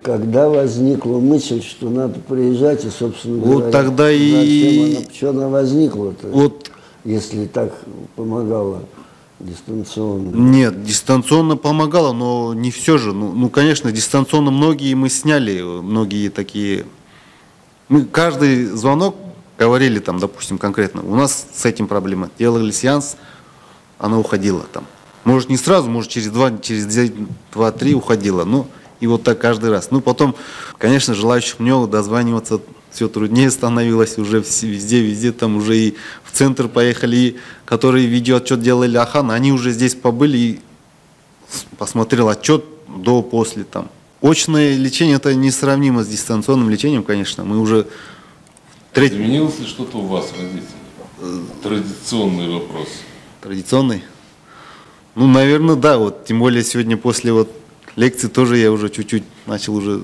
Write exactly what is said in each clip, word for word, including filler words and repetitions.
Когда возникла мысль, что надо приезжать, и, собственно вот говоря, тогда и... она, что она возникла-то, вот... если так помогала дистанционно? Нет, дистанционно помогало, но не все же. Ну, ну, конечно, дистанционно многие мы сняли, многие такие... Мы каждый звонок говорили там, допустим, конкретно, у нас с этим проблема. Делали сеанс, она уходила там. Может, не сразу, может, через два, через два-три уходила, ну, и вот так каждый раз. Ну, потом, конечно, желающих мне дозваниваться все труднее становилось, уже везде, везде, там уже и в центр поехали, и которые видеоотчет делали Ахан, они уже здесь побыли, и посмотрел отчет до-после там. Очное лечение это несравнимо с дистанционным лечением, конечно, мы уже... Треть... Изменилось ли что-то у вас, родители? Традиционный вопрос. Традиционный? Ну, наверное, да, вот, тем более сегодня после вот лекции тоже я уже чуть-чуть начал уже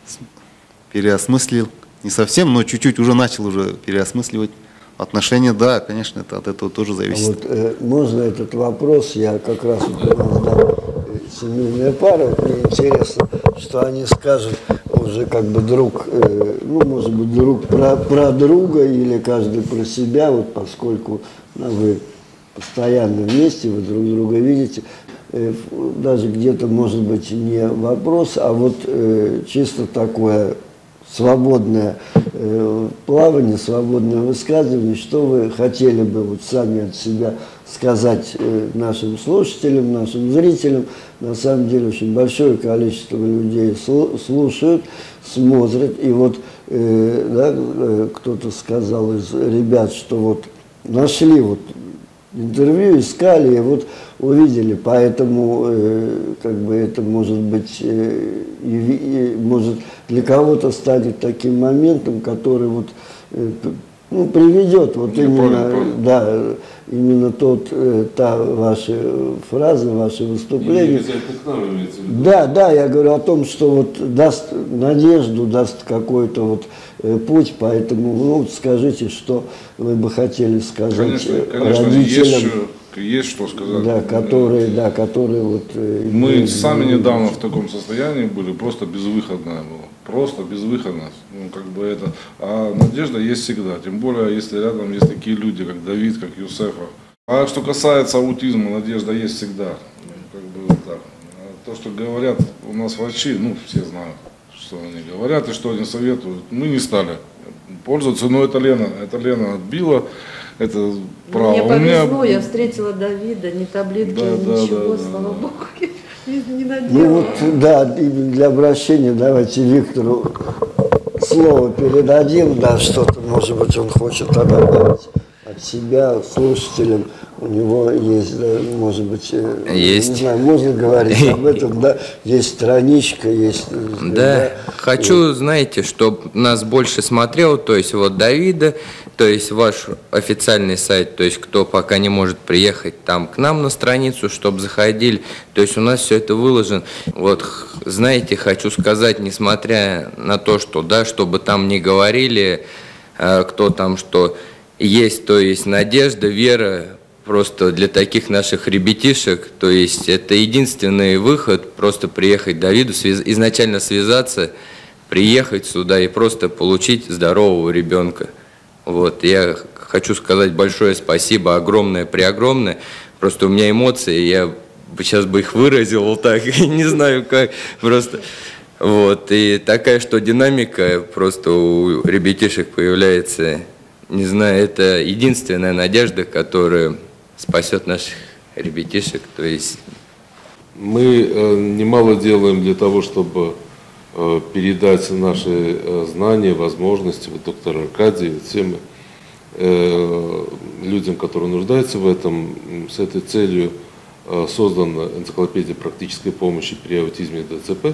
переосмыслил, не совсем, но чуть-чуть уже начал уже переосмысливать отношения, да, конечно, это от этого тоже зависит. А вот э, можно этот вопрос, я как раз вот, да, семейная пара, вот мне интересно, что они скажут уже как бы друг, э, ну, может быть, друг про, про друга или каждый про себя, вот поскольку ну, вы постоянно вместе, вы друг друга видите, э, даже где-то, может быть, не вопрос, а вот э, чисто такое свободное э, плавание, свободное высказывание, что вы хотели бы вот сами от себя сказать э, нашим слушателям, нашим зрителям. На самом деле очень большое количество людей слушают, смотрят, и вот э, да, э, кто-то сказал из ребят, что вот нашли вот интервью, искали, и вот увидели, поэтому э, как бы это может быть, э, и, и, может для кого-то станет таким моментом, который вот э, ну, приведет вот я именно, понял, понял. Да, именно тот, э, та ваша фраза, ваше выступление. Да, да, я говорю о том, что вот даст надежду, даст какой-то вот э, путь, поэтому ну, скажите, что вы бы хотели сказать конечно, конечно, родителям. Есть, есть что сказать. Да, которые, да, которые вот... Э, Мы э, сами э, недавно в таком состоянии были, просто безвыходное было. Просто безвыходно. Ну, как бы это. А надежда есть всегда. Тем более, если рядом есть такие люди, как Давид, как Юсефов. А что касается аутизма, надежда есть всегда. Как бы вот так. А то, что говорят у нас врачи, ну, все знают, что они говорят и что они советуют. Мы не стали пользоваться, но это Лена, это Лена отбила. Это право. Мне повезло, меня... я встретила Давида, ни таблетки, да, ничего, да, да, слава да. Богу, не надела. Ну вот, да, для обращения давайте Виктору слово передадим, да, что-то, может быть, он хочет добавить от себя слушателям. У него есть, да, может быть, есть. Не знаю, можно говорить об этом, да, есть страничка, есть... Да, да. Хочу, знаете, чтобы нас больше смотрел, то есть вот Давида, то есть ваш официальный сайт, то есть кто пока не может приехать там к нам на страницу, чтобы заходили, то есть у нас все это выложено. Вот, знаете, хочу сказать, несмотря на то, что, да, чтобы там не говорили, кто там что есть, то есть надежда, вера, просто для таких наших ребятишек, то есть это единственный выход, просто приехать Давиду, связ... изначально связаться, приехать сюда и просто получить здорового ребенка. Вот, я хочу сказать большое спасибо, огромное, преогромное, просто у меня эмоции, я сейчас бы их выразил вот так, не знаю как, просто, вот, и такая, что динамика просто у ребятишек появляется, не знаю, это единственная надежда, которая спасет наших ребятишек, то есть... Мы э, немало делаем для того, чтобы э, передать наши э, знания, возможности, вот доктор Аркадий, всем э, людям, которые нуждаются в этом. С этой целью э, создана энциклопедия практической помощи при аутизме и ДЦП.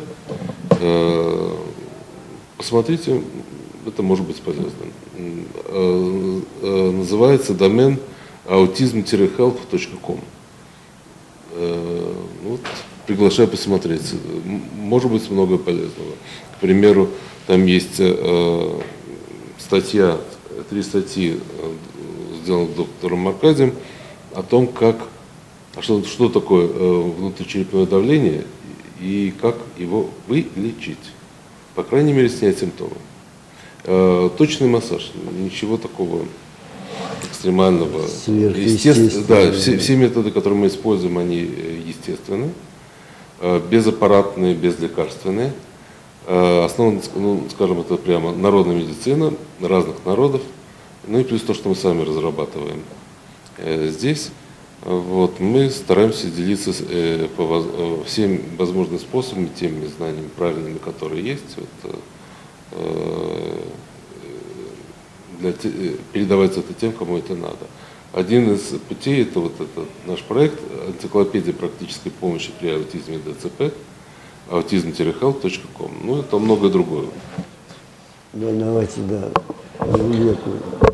Э, посмотрите, это может быть полезным. Э, э, называется домен аутизм хелп точка ком. Вот, приглашаю посмотреть. Может быть много полезного. К примеру, там есть э, статья, три статьи, сделанных доктором Аркадием, о том, как, а что, что такое э, внутричерепное давление и как его вылечить. по крайней мере, снять симптомы. Э, точный массаж, ничего такого экстремального. Естественно, да, все, все методы, которые мы используем, они естественны, э, безаппаратные, безлекарственные. Э, основа, ну, скажем, это прямо народная медицина разных народов, ну и плюс то, что мы сами разрабатываем э, здесь. Вот, мы стараемся делиться э, по воз, э, всеми возможными способами, теми знаниями правильными, которые есть, вот, э, для те, передавать это тем, кому это надо. Один из путей – это вот этот наш проект «Энциклопедия практической помощи при аутизме ДЦП», аутизм хелп точка ком. Ну, это многое другое. Да, давайте, да, Владимиру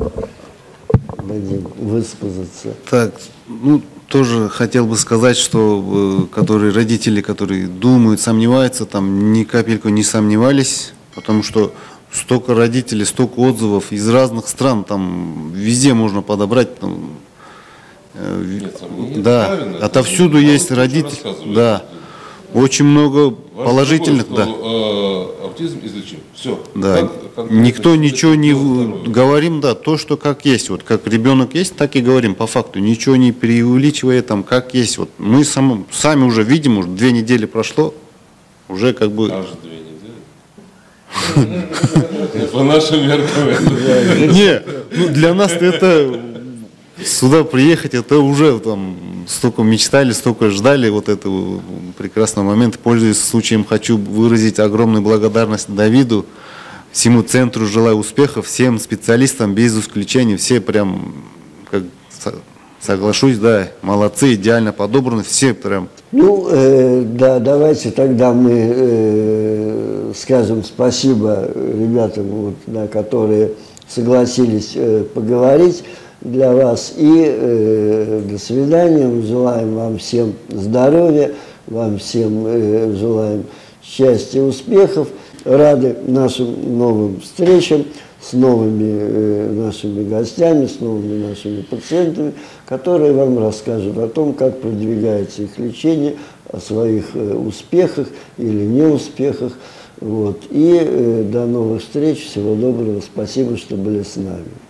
высказаться. Так, ну, тоже хотел бы сказать, что э, которые родители, которые думают, сомневаются, там ни капельку не сомневались, потому что столько родителей, столько отзывов из разных стран, там везде можно подобрать. Там, э, Нет, сомнений, да, отовсюду есть родители, да, очень много положительных, другой, да. Что, э, аутизм излечим. Все. Да, Кон- никто ничего не здоровье. говорим, да, то, что как есть, вот как ребенок есть, так и говорим по факту, ничего не преувеличивая там, как есть. Вот мы сам, сами уже видим, уже две недели прошло, уже как бы. Аж две недели. По нашим меркам. Не, ну для нас это сюда приехать, это уже там столько мечтали, столько ждали вот этого прекрасного момента. Пользуясь случаем, хочу выразить огромную благодарность Давиду, всему центру, желаю успехов, всем специалистам без исключения, все прям, как соглашусь, да, молодцы, идеально подобраны, все прям. Ну, э, да, давайте тогда мы э, скажем спасибо ребятам, вот, да, которые согласились э, поговорить для вас. И э, до свидания. Мы желаем вам всем здоровья, вам всем э, желаем счастья, успехов. Рады нашим новым встречам с новыми э, нашими гостями, с новыми нашими пациентами, которые вам расскажут о том, как продвигается их лечение, о своих э, успехах или неуспехах. Вот. И э, до новых встреч. Всего доброго. Спасибо, что были с нами.